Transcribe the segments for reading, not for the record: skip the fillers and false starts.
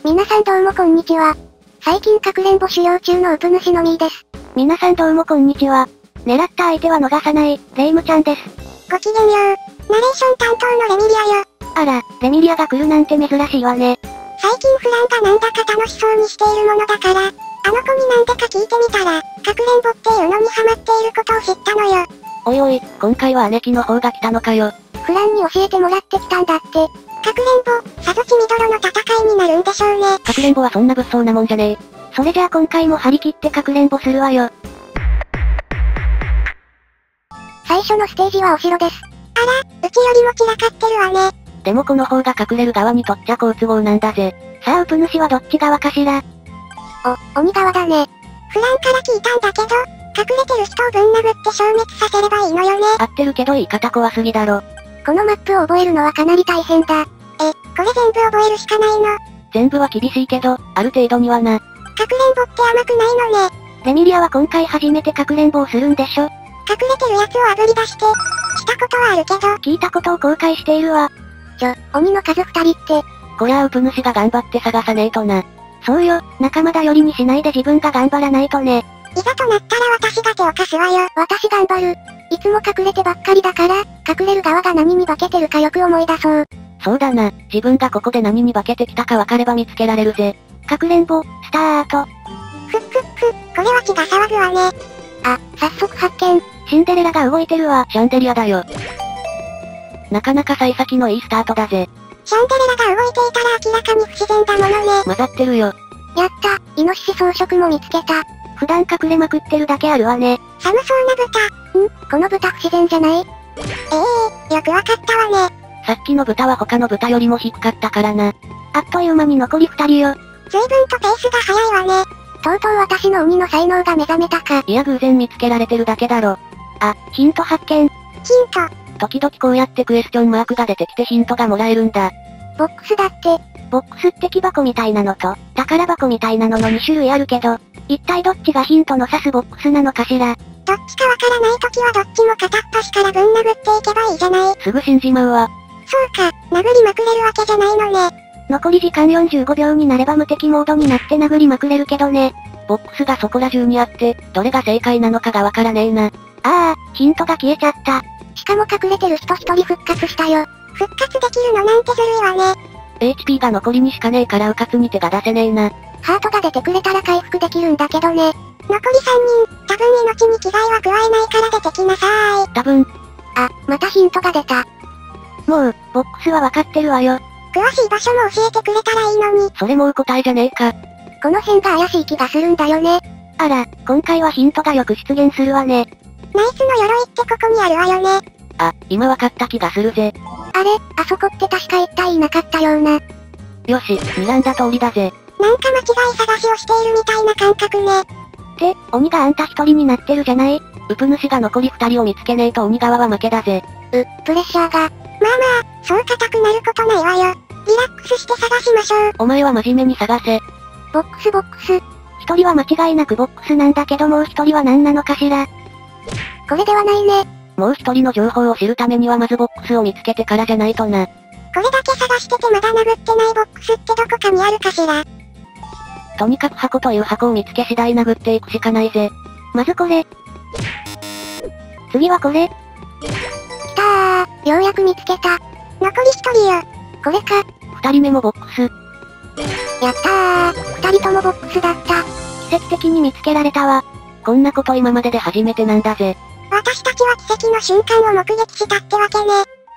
皆さんどうもこんにちは。最近かくれんぼ修行中のウプ主のみーです。 皆さんどうもこんにちは。狙った相手は逃さない、レイムちゃんです。 ごきげんよう。ナレーション担当のレミリアよ。 あら、レミリアが来るなんて珍しいわね。 最近フランがなんだか楽しそうにしているものだから、あの子になんでか聞いてみたら、かくれんぼっていうのにハマっていることを知ったのよ。 おいおい、今回は姉貴の方が来たのかよ。 フランに教えてもらってきたんだって。かくれんぼ、さぞ血みどろの戦いになるんでしょうね。 かくれんぼはそんな物騒なもんじゃねえ。それじゃあ今回も張り切ってかくれんぼするわよ。 最初のステージはお城です。あら、うちよりも散らかってるわね。 でもこの方が隠れる側にとっちゃ好都合なんだぜ。さあウプ主はどっち側かしら。 鬼側だね。フランから聞いたんだけど、隠れてる人をぶん殴って消滅させればいいのよね。 合ってるけど言い方怖すぎだろ。 このマップを覚えるのはかなり大変だ。これ全部覚えるしかないの？ 全部は厳しいけど、ある程度にはな。 かくれんぼって甘くないのね。 レミリアは今回初めてかくれんぼをするんでしょ？ 隠れてるやつをあぶり出して、したことはあるけど。 聞いたことを後悔しているわ。 鬼の数2人って。 こりゃあウプ主が頑張って探さねえとな。そうよ、仲間だよりにしないで自分が頑張らないとね。 いざとなったら私が手を貸すわよ。私頑張る。いつも隠れてばっかりだから、隠れる側が何に化けてるかよく思い出そう。 そうだな、自分がここで何に化けてきたか分かれば見つけられるぜ。かくれんぼ、スタート。 これは血が騒ぐわね。早速発見。 シンデレラが動いてるわ。シャンデリアだよ。なかなか幸先のいいスタートだぜ。 シャンデレラが動いていたら明らかに不自然だものね。 混ざってるよ。 やった、イノシシ装飾も見つけた。 普段隠れまくってるだけあるわね。 寒そうな豚。この豚不自然じゃない？よくわかったわね。 さっきの豚は他の豚よりも低かったからな。あっという間に残り2人よ。 随分とペースが速いわね。とうとう私の鬼の才能が目覚めたか。 いや偶然見つけられてるだけだろ。ヒント発見。 ヒント。 時々こうやってクエスチョンマークが出てきてヒントがもらえるんだ。 ボックスだって。 ボックスって木箱みたいなのと、宝箱みたいなのの2種類あるけど、一体どっちがヒントの指すボックスなのかしら。 どっちかわからないときはどっちも片っ端からぶん殴っていけばいいじゃない。 すぐ死んじまうわ。 そうか、殴りまくれるわけじゃないのね。 残り時間45秒になれば無敵モードになって殴りまくれるけどね。ボックスがそこら中にあって、どれが正解なのかがわからねえな。ヒントが消えちゃった。 しかも隠れてる人1人復活したよ。復活できるのなんてずるいわね。 HP が残りにしかねえからうかつに手が出せねえな。 ハートが出てくれたら回復できるんだけどね。残り3人、多分命に危害は加えないから出てきなさーい。 多分。 またヒントが出た。 もう、ボックスはわかってるわよ。 詳しい場所も教えてくれたらいいのに。 それもう答えじゃねえか。 この辺が怪しい気がするんだよね。 あら、今回はヒントがよく出現するわね。 ナイスの鎧ってここにあるわよね。 今わかった気がするぜ。 あれ、あそこって確か1体いなかったような。 よし、睨んだ通りだぜ。 なんか間違い探しをしているみたいな感覚ね。 って、鬼があんた1人になってるじゃない？ウプ主が残り2人を見つけねえと鬼側は負けだぜ。 プレッシャーが。まあ、そう硬くなることないわよ。リラックスして探しましょう。 お前は真面目に探せ。 ボックス。 1人は間違いなくボックスなんだけどもう1人は何なのかしら。 これではないね。 もう1人の情報を知るためにはまずボックスを見つけてからじゃないとな。 これだけ探しててまだ殴ってないボックスってどこかにあるかしら。 とにかく箱という箱を見つけ次第殴っていくしかないぜ。 まずこれ。 次はこれ。 きたー、ようやく見つけた。残り1人よ。これか。 2人目もボックス。 やったー、2人ともボックスだった。 奇跡的に見つけられたわ。こんなこと今までで初めてなんだぜ。 私たちは奇跡の瞬間を目撃したってわけね。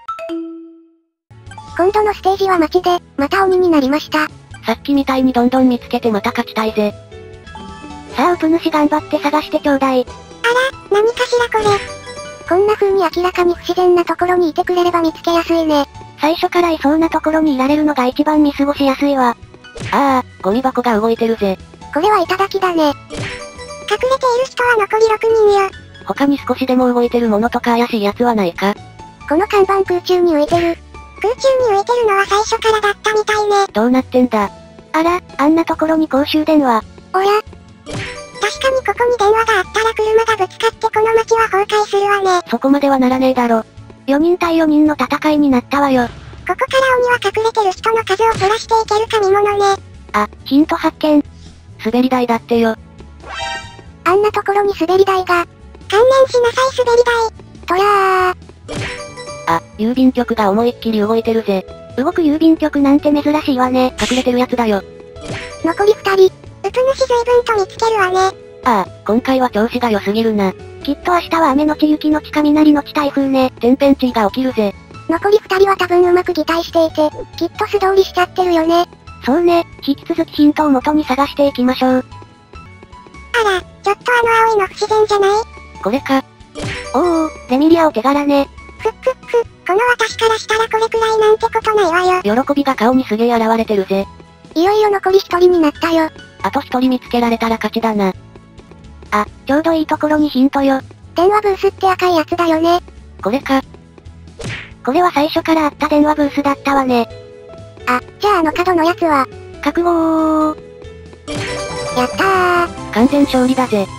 今度のステージは街で、また鬼になりました。 さっきみたいにどんどん見つけてまた勝ちたいぜ。 さあウプ主頑張って探してちょうだい。何かしらこれ。こんな風に明らかに不自然なところにいてくれれば見つけやすいね。 最初からいそうなところにいられるのが一番見過ごしやすいわ。ゴミ箱が動いてるぜ。 これはいただきだね。隠れている人は残り6人よ。 他に少しでも動いてるものとか怪しいやつはないか？ この看板空中に浮いてる。空中に浮いてるのは最初からだったみたいね。 どうなってんだ？ あんなところに公衆電話。おや？確かにここに電話があったら車がぶつかってこの街は崩壊するわね。 そこまではならねえだろ。4人対4人の戦いになったわよ。 ここから鬼は隠れてる人の数を減らしていけるか見ものね。 あ、ヒント発見。滑り台だってよ。 あんなところに滑り台が。観念しなさい滑り台。とらー。 あ、郵便局が思いっきり動いてるぜ。 動く郵便局なんて珍しいわね。 隠れてるやつだよ。 残り2人。うつ主随分と見つけるわね。 ああ、今回は調子が良すぎるな。 きっと明日は雨のち雪のち雷のち台風ね。 天変地異が起きるぜ。 残り2人は多分うまく擬態していて、きっと素通りしちゃってるよね。 そうね、引き続きヒントを元に探していきましょう。 あら、ちょっと青いの不自然じゃない？ これか。 おー、レミリアお手柄ね。この私からしたらこれくらいなんてことないわよ。 喜びが顔にすげえ現れてるぜ。 いよいよ残り1人になったよ。 あと1人見つけられたら勝ちだな。 あ、ちょうどいいところにヒントよ。電話ブースって赤いやつだよね。 これか。 これは最初からあった電話ブースだったわね。あ、じゃあ角のやつは、覚悟やったー。 完全勝利だぜ。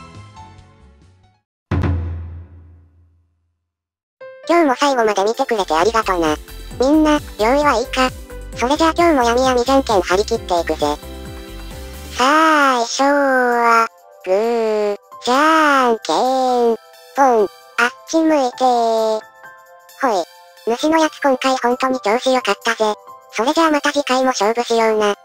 今日も最後まで見てくれてありがとな。みんな、用意はいいか？それじゃあ今日もやみやみじゃんけん張り切っていくぜ。最初は、グー、じゃんけん、ポン、あっち向いてー。ほい。主のやつ今回ほんとに調子良かったぜ。それじゃあまた次回も勝負しような。